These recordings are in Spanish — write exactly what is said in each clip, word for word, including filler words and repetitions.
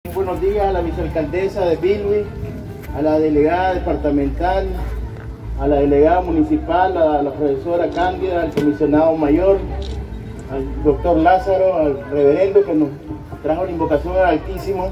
Buenos días a la vicealcaldesa de Bilwi, a la delegada departamental, a la delegada municipal, a la profesora Cándida, al comisionado mayor, al doctor Lázaro, al reverendo que nos trajo la invocación al Altísimo.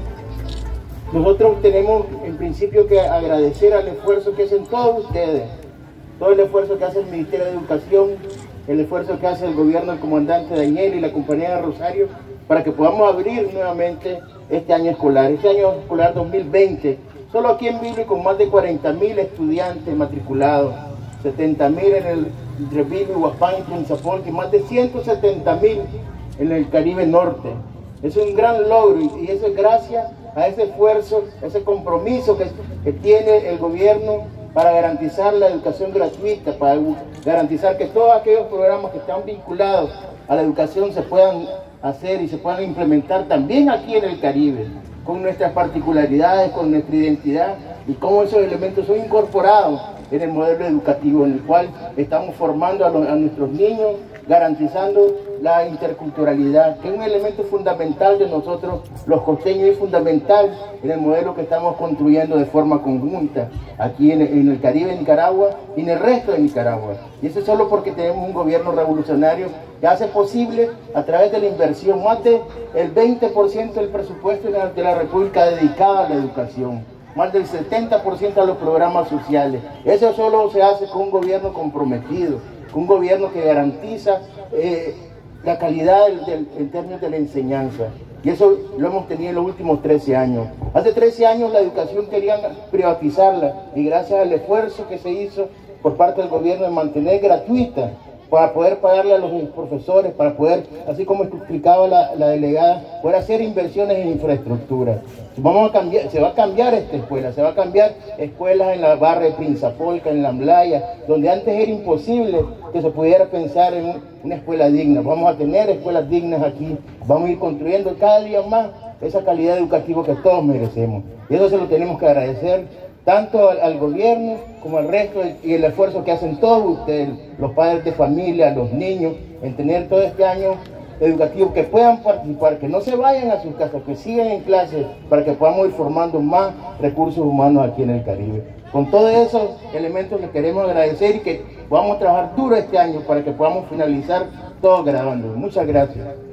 Nosotros tenemos en principio que agradecer al esfuerzo que hacen todos ustedes, todo el esfuerzo que hace el Ministerio de Educación, el esfuerzo que hace el gobierno del comandante Daniel y la compañía de Rosario, para que podamos abrir nuevamente este año escolar, este año escolar dos mil veinte, solo aquí en Bilwi con más de cuarenta mil estudiantes matriculados, setenta mil en el entre Bilwi, Huaspán y Prinzapolque, más de ciento setenta mil en el Caribe Norte. Es un gran logro y, y eso es gracias a ese esfuerzo, ese compromiso que, que tiene el gobierno para garantizar la educación gratuita, para garantizar que todos aquellos programas que están vinculados a la educación se puedan hacer y se puedan implementar también aquí en el Caribe, con nuestras particularidades, con nuestra identidad y cómo esos elementos son incorporados en el modelo educativo en el cual estamos formando a, los, a nuestros niños, garantizando la interculturalidad, que es un elemento fundamental de nosotros los costeños y fundamental en el modelo que estamos construyendo de forma conjunta aquí en el, en el Caribe de Nicaragua y en el resto de Nicaragua. Y eso es solo porque tenemos un gobierno revolucionario que hace posible a través de la inversión más del veinte por ciento del presupuesto de la, de la República dedicado a la educación, más del setenta por ciento a los programas sociales. Eso solo se hace con un gobierno comprometido, con un gobierno que garantiza eh, la calidad del, del, en términos de la enseñanza. Y eso lo hemos tenido en los últimos trece años. Hace trece años la educación querían privatizarla y gracias al esfuerzo que se hizo por parte del gobierno de mantener gratuita, para poder pagarle a los profesores, para poder, así como explicaba la, la delegada, poder hacer inversiones en infraestructura. Vamos a cambiar, se va a cambiar esta escuela, se va a cambiar escuelas en la barra de Prinzapolque, en la Amblaya, donde antes era imposible que se pudiera pensar en una escuela digna. Vamos a tener escuelas dignas aquí, vamos a ir construyendo cada día más esa calidad educativa que todos merecemos. Y eso se lo tenemos que agradecer tanto al, al gobierno como al resto y el esfuerzo que hacen todos ustedes, los padres de familia, los niños, en tener todo este año educativo, que puedan participar, que no se vayan a sus casas, que sigan en clases para que podamos ir formando más recursos humanos aquí en el Caribe. Con todos esos elementos les queremos agradecer y que vamos a trabajar duro este año para que podamos finalizar todos graduando. Muchas gracias.